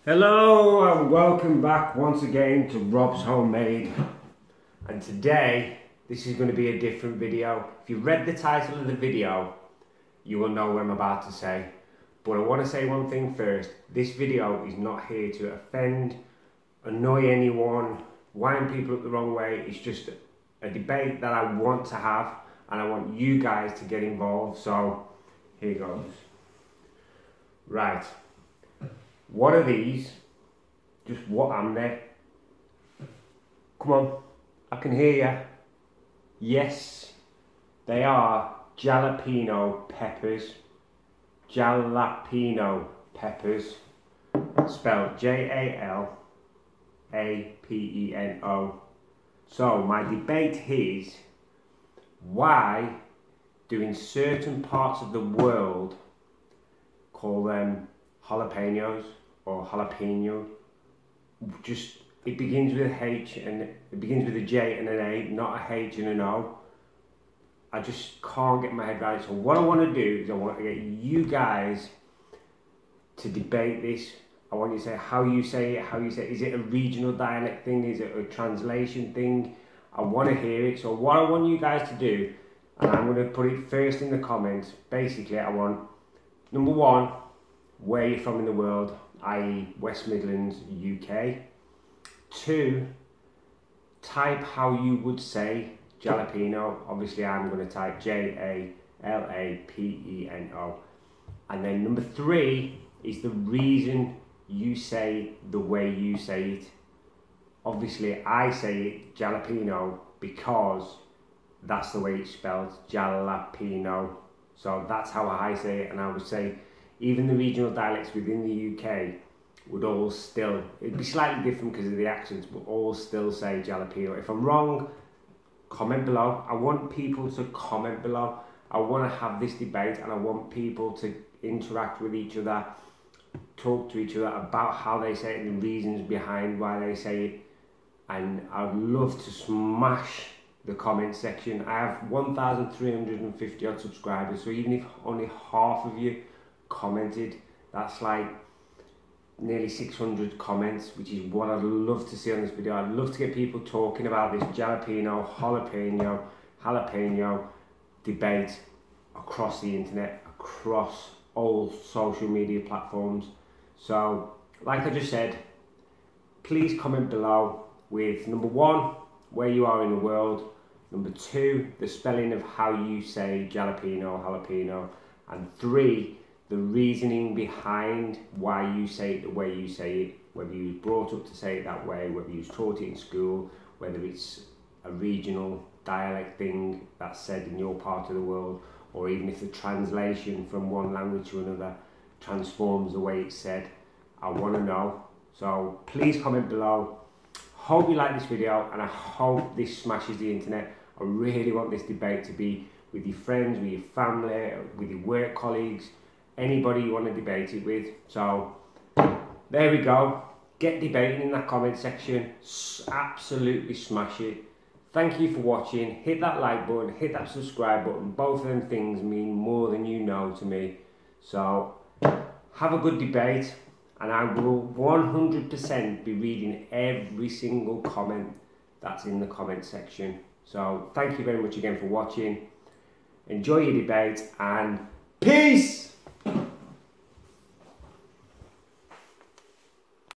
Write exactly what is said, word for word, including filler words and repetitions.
Hello and welcome back once again to Rob's Homemade, and today this is going to be a different video. If you read the title of the video you will know what I'm about to say, but I want to say one thing first. This video is not here to offend, annoy anyone, wind people up the wrong way. It's just a debate that I want to have and I want you guys to get involved, so here goes. Right. What are these? Just what am they? Come on, I can hear you. Yes, they are jalapeno peppers. Jalapeno peppers, spelled J A L A P E N O. So my debate is, why do in certain parts of the world call them jalapenos or jalapeno? Just, it begins with a H and it begins with a J and an A, not a H and an O. I just can't get my head right. So what I want to do is I want to get you guys to debate this. I want you to say how you say it, how you say it. Is it a regional dialect thing? Is it a translation thing? I want to hear it. So what I want you guys to do, and I'm going to put it first in the comments. Basically, I want, number one, where you're from in the world, that is West Midlands, U K. Two, type how you would say jalapeno. Obviously I'm going to type J A L A P E N O. And then number three is the reason you say the way you say it. Obviously I say it jalapeno because that's the way it's spelled, jalapeno. So that's how I say it, and I would say even the regional dialects within the U K would all still, it'd be slightly different because of the accents, but all still say jalapeno. If I'm wrong, comment below. I want people to comment below. I want to have this debate and I want people to interact with each other, talk to each other about how they say it and the reasons behind why they say it. And I'd love to smash the comment section. I have one thousand three hundred fifty odd subscribers, so even if only half of you commented, that's like nearly six hundred comments, which is what I'd love to see on this video. I'd love to get people talking about this jalapeno, jalapeno, jalapeno debate across the internet, across all social media platforms. So, like I just said, please comment below with number one, where you are in the world, number two, the spelling of how you say jalapeno, jalapeno, and three, the reasoning behind why you say it the way you say it, whether you was brought up to say it that way, whether you was taught it in school, whether it's a regional dialect thing that's said in your part of the world, or even if the translation from one language to another transforms the way it's said. I want to know. So please comment below. Hope you like this video and I hope this smashes the internet. I really want this debate to be with your friends, with your family, with your work colleagues, anybody you want to debate it with. So there we go. Get debating in that comment section. Absolutely smash it. Thank you for watching. Hit that like button, hit that subscribe button. Both of them things mean more than you know to me. So have a good debate, and I will one hundred percent be reading every single comment that's in the comment section. So thank you very much again for watching. Enjoy your debate and peace!